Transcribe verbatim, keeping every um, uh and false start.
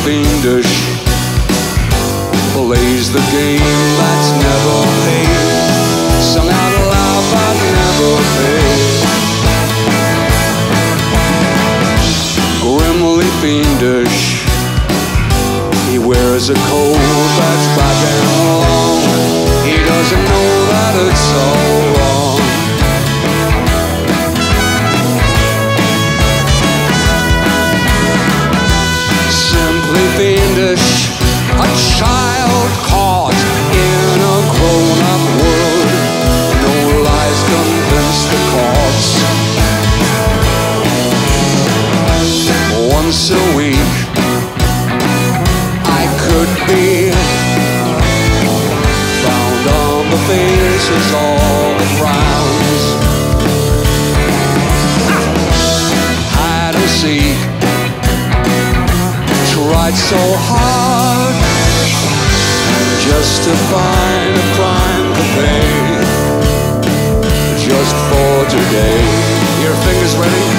fiendish, plays the game that's never paid, sung out loud but never paid. Grimly fiendish, he wears a coat that's black and long. He doesn't know that it's so wrong. Simply fiendish, a child caught in a grown-up world. No lies convince the cause. Once a week I could be found on the faces, all the frowns. Hide and seek, tried so hard just to find a crime to pay, just for today. Your fingers ready?